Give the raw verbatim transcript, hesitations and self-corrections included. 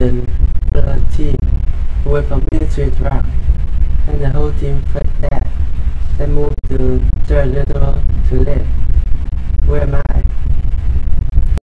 the other team away from Ministry Drug, and the whole team felt that. They moved to third level to